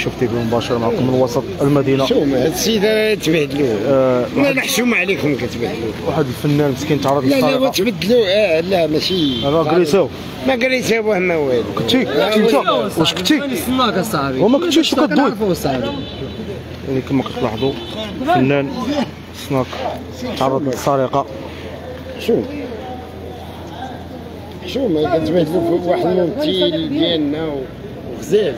شوف تي في مباشر معكم من وسط المدينه. حشومه هاد السيده تبهدلوه. لا حشومه عليكم كتبهدلوه. واحد الفنان مسكين تعرض للسرقه. لا تبدلوه. لا ماشي راه قريساو ما قريساوه ما والو. كنتي انت واش كنتي السناك اصاحبي وما كنتيش كدوي اصاحبي. يعني كما كتلاحظوا فنان سناك تعرض للسرقه. حشومه كتبهدلوا في واحد الممثل ديالنا وغزال.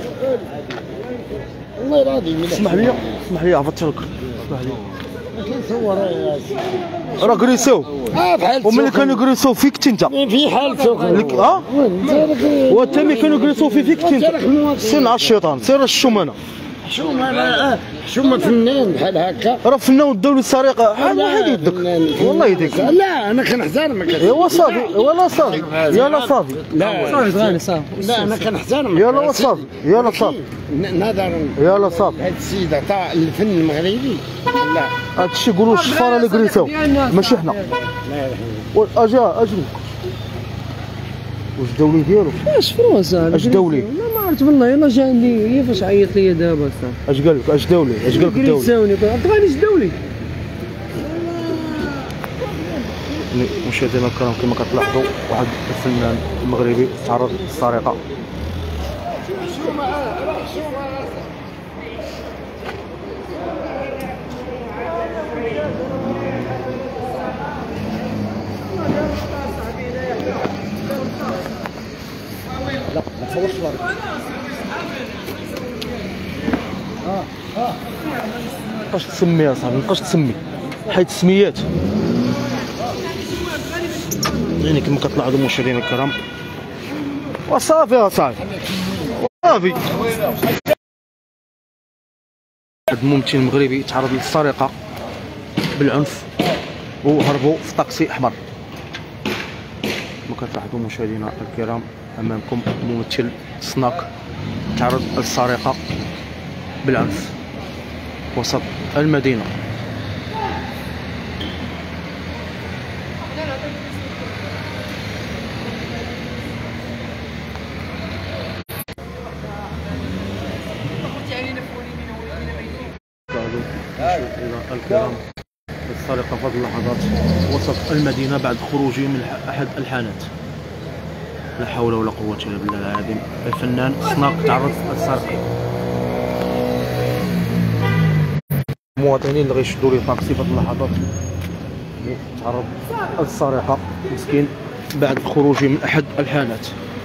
والله راضي. اسمح لي عفرت لك. اسمح لي كنصور راه قريساو بحال وملي كانوا يقريساو فيك انت في حال سخن. وانت ملي كانوا يقريساو فيك انت سير مع الشيطان سير الشومانه. حشومه فنان بحال هكا راه فنان الدولي السرقه واحد يدك والله يديك. لا انا كنحترمك. ايوا صافي ولا صافي يلا صافي. لا صافي غالي صافي. لا انا كنحترمك. يلا صافي يلا صافي نظرا يلا صافي. هاد السيده تاع الفن المغربي. لا هادشي يقولوا الشفاره اللي قريساو ماشي حنا. اجي واش الدولي ديالو؟ اش فروسه اش دولي؟ ما عرفت والله يلا جا عندي هي فاش عيط ليا دابا صافي. اش قال لك؟ اش دولي؟ اش قال لك الدولي؟ قريساوني بغاني اش دولي. مشاهدينا الكرام كما كتلاحظوا واحد الفنان مغربي تعرض للسرقه. لا ما تصورش الورق. مابقاش تسمي اصاحبي مابقاش تسمي حيت السميات. يعني كما كتلاحظوا مشاهدينا الكرام وصافي اصاحبي صافي. هذا الممثل المغربي تعرض للسرقه بالعنف وهربوا في طاكسي احمر. كما كتلاحظوا مشاهدينا الكرام امامكم ممثل سناك تعرض للسرقه بالعنف وسط المدينه. الكرام السرقه في هذه اللحظات وسط المدينه بعد خروجه من احد الحانات. لا حول ولا قوه الا بالله العظيم. الفنان سناك تعرض للسرقه. المواطنين اللي غيشدوا لي طاكسي في هذه اللحظات تعرض للسرقه مسكين بعد خروجه من احد الحانات.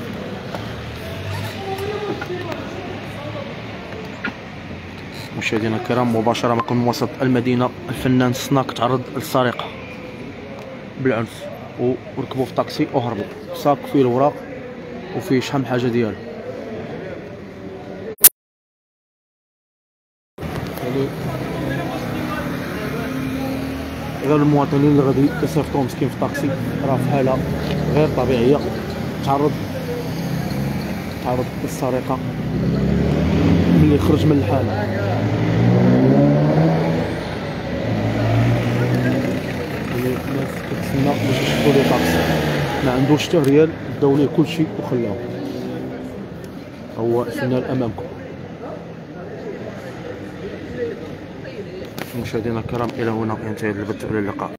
مشاهدينا الكرام مباشرة من وسط المدينة الفنان سناك تعرض للسرقة بالعنف وركبوا في طاكسي وهربوا. صاك فيه الوراق وفيه شحال من حاجة ديالو. يعني غير المواطنين اللي غادي يصيفطوا مسكين في طاكسي راه في حالة غير طبيعية. تعرض للسرقة ملي خرج من الحالة. الناس كتسنى باش يشدوا ليه طاكسي ما عندوش حتى ريال داو ليه كلشي وخلاو. هو الفنان امامكم. مشاهدينا الكرام الى هنا ينتهي البث. الى اللقاء.